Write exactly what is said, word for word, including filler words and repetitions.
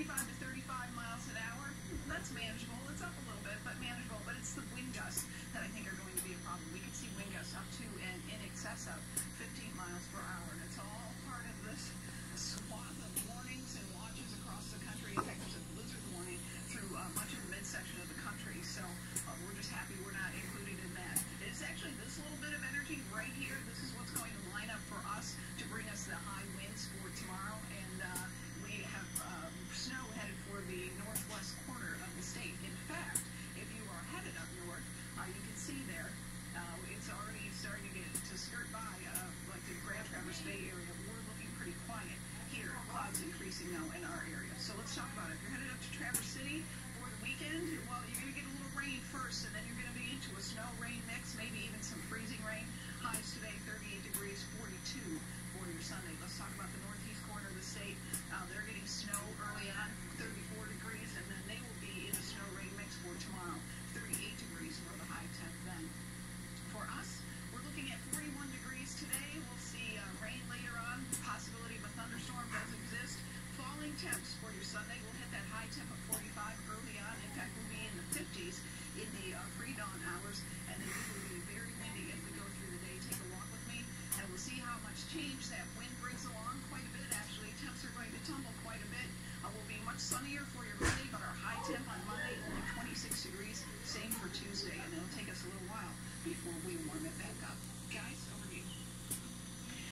twenty-five to thirty-five miles an hour. That's manageable. It's up a little bit, but manageable. But it's the wind gusts that I think are going to be a problem. We could see wind gusts up to and in excess of fifteen miles per hour. And it's all part of this swath of warnings and watches across the country. In fact, there's a blizzard warning through uh, much of the midsection of the country. So uh, we're just happy we're not included in that. It's actually this little bit of energy right here. This is what's going to line up for us to bring us the high winds for tomorrow. And uh, we have um, snow headed for the northwest corner of the state. In fact, if you are headed up north, uh, you can see there, uh, it's already starting to get to skirt by, uh, like the Grand Traverse Bay area. We're looking pretty quiet here. Clouds increasing now in our area. So let's talk about it. If you're headed up to Traverse City for the weekend, well, you're going to get a little rain first, and then you're going to be into a snow-rain mix, maybe even some freezing rain. Highs today, thirty-eight degrees, forty-two for your Sunday. Let's talk about the northeast corner of the state. Uh, they're getting snow early on, thirty-four degrees, and then they will be in a snow-rain mix for tomorrow, thirty-eight degrees for the high temp then. For us, we're looking at forty-one degrees today. We'll see uh, rain later on. Possibility of a thunderstorm does exist. Falling temps for your Sunday. We'll hit that high temp of forty-five early on. In fact, we'll be in the fifties in the uh, pre-dawn hours, and then we will be very windy as we go through the day. Take a walk with me, and we'll see how much change that wind brings along. Quite a bit, actually. Temps are going to tumble quite a bit. Uh, will be much sunnier for your Monday, but our high temp on Monday only twenty-six degrees. Same for Tuesday, and it'll take us a little while before we warm it back up. Guys?